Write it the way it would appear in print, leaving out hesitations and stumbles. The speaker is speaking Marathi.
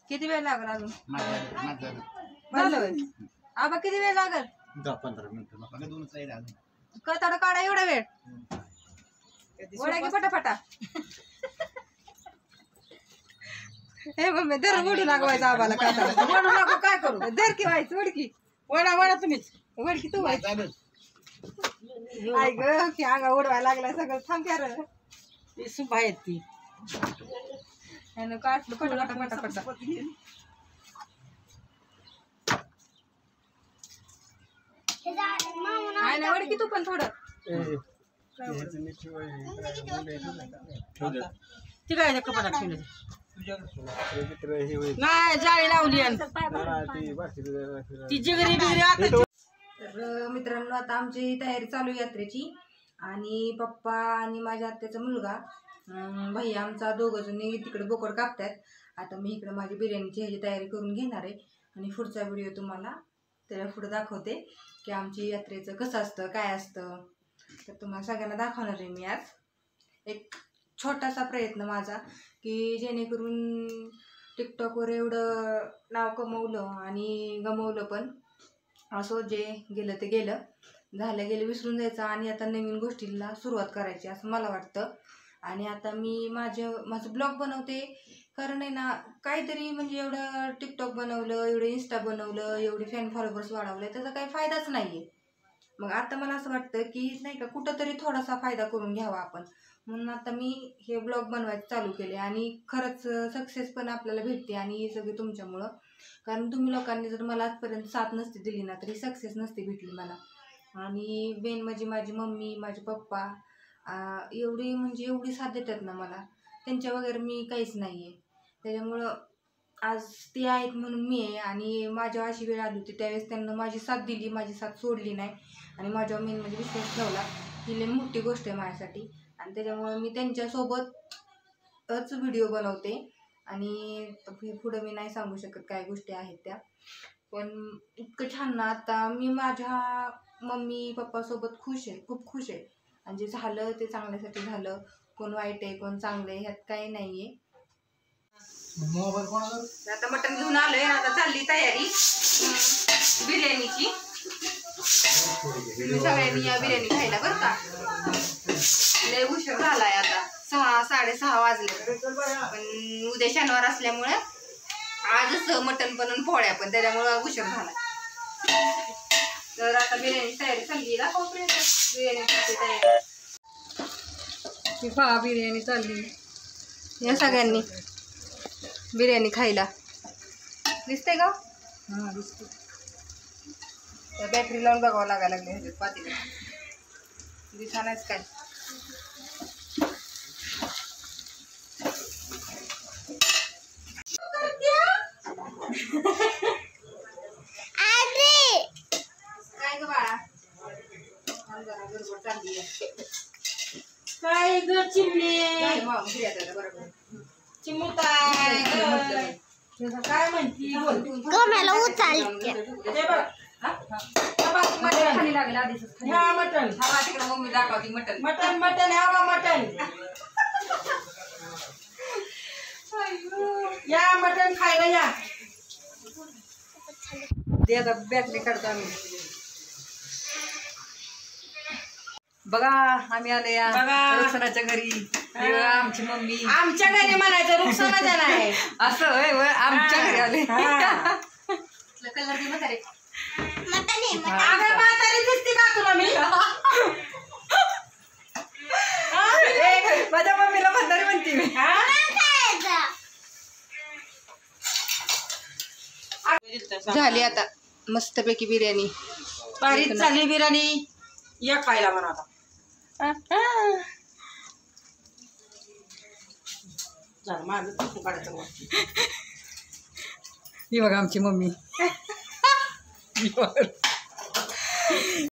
किती वेळ लागल अजून? आबा किती वेळ लागल? 10-15 मिनिटं. कताड काढा एवढा वेळ? वडा की पटापटा. हे मम्मी धर वडू लागवायचं आबाला. कताड वडू नको काय करू? धर की व्हायचं वडकी. वडा तुम्हीच वडकी तू व्हायचं. आई ग की अंगा उडवायला लागलाय सगळं. थांब क्या रे ती सुप आहेत ती काढलं पटापटा पटापटा. आहे ना वडकी तू पण थोडं. ती काय कपाटात ठेवलं नाही जाळी लावली ती जिगरी बिगरी आता. तर मित्रांनो आता आमची तयारी चालू यात्रेची आणि पप्पा आणि माझ्या आत्याचा मुलगा भैया आमचा दोघं जणी तिकडे बोकड कापतात. आता मी इकडे माझी बिर्याणीची ह्याची तयारी करून घेणार आहे आणि पुढचा व्हिडिओ तुम्हाला त्याला पुढे दाखवते की आमची यात्रेचं कसं असतं काय असतं. तर तुम्हाला सगळ्यांना दाखवणार आहे मी आज. एक छोटासा प्रयत्न माझा की जेणेकरून टिकटॉकवर एवढं नाव कमवलं आणि गमवलं पण असो जे गेलं ते गेलं. झालं गेलं विसरून जायचं आणि आता नवीन गोष्टीला सुरुवात करायची असं मला वाटतं. आणि आता मी माझं ब्लॉग बनवते कारण आहे ना काहीतरी म्हणजे एवढं टिकटॉक बनवलं एवढं इंस्टा बनवलं एवढे फॅन फॉलोवर्स वाढवले त्याचा काही फायदाच नाही आहे. मग आता मला असं वाटतं की नाही का कुठंतरी थोडासा फायदा करून घ्यावा आपण. म्हणून आता मी हे ब्लॉग बनवायचं चालू केले आणि खरंच सक्सेस पण आपल्याला भेटते आणि हे सगळे तुमच्यामुळं. कारण तुम्ही लोकांनी जर मला आजपर्यंत साथ नसती दिली ना तरी सक्सेस नसती भेटली मला. आणि मेन म्हणजे माझी मम्मी माझे पप्पा एवढी म्हणजे एवढी साथ देतात ना मला. त्यांच्या वगैरे मी काहीच नाही आहे. त्याच्यामुळं आज ते आहेत म्हणून मी आहे. आणि माझ्यावर अशी वेळ आली होती त्यावेळेस त्यांना माझी साथ दिली माझी साथ सोडली नाही आणि माझ्यावर मेन म्हणजे विश्वास ठेवला. ही लई मोठी गोष्ट आहे माझ्यासाठी आणि त्याच्यामुळं मी त्यांच्यासोबतच व्हिडिओ बनवते. आणि पुढं मी नाही सांगू शकत काय गोष्टी आहेत त्या. पण इतकं छान ना आता मी माझ्या मम्मी पप्पासोबत खुश आहे खूप खुश आहे. आणि जे झालं ते चांगल्यासाठी झालं. कोण वाईट आहे कोण चांगलं आहे ह्यात काही नाही आहे. आता मटण घेऊन आलोय आता चालली तयारी बिर्याणीची. तुम्ही सगळ्यांनी या बिर्याणी खायला बरं का. लय उशीर झालाय आता 6-6:30 वाजले. पण उद्या शनिवार असल्यामुळे आजच मटण पण पोळ्या पण त्याच्यामुळं उशीर झाला. तर आता बिर्याणीची तयारी चालली दाखव बिर्याणीची तयारी. पहा बिर्याणी चालली. या सगळ्यांनी बिर्याणी खायला. दिसते का? हां दिसते. बॅटरी लावून बघावं लागायला लागले ह्याच्यात पातेल्यात. दिसानाच काय. काय ग बाळा गडबड चालली आहे. काय ग चिमणे बरोबर चिमुताय काय म्हणती गम्याला उचलते खाली लागेल आधीच. ह्या मटण हा तिकडे मम्मी दाखवती मटण मटण मटण ह्या मटण या मटण खायला या. ते आता बॅटरी काढतो आम्ही. बघा आम्ही आले या रुखसानाच्या घरी. आमची मम्मी आमच्या घरी म्हणायचं रुखसानाच्या नाही असं होय होय आमच्या घरी आले. कलर दे म्हातारे. अगं म्हातारी दिसते का तुला मी. माझ्या मम्मीला म्हातारी म्हणते मी. झाली आता मस्तपैकी बिर्याणी. भारीच झाली बिर्याणी. या खायला म्हणा आता. माझं काढायचं. ही बघा आमची मम्मी.